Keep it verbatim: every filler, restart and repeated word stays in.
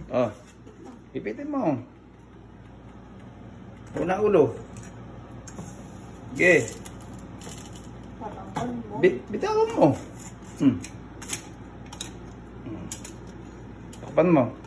Oh. Pipitin mo. Una ulo. Sige. Bit bitawan mo. Hmm. Hmm. Takpan mo.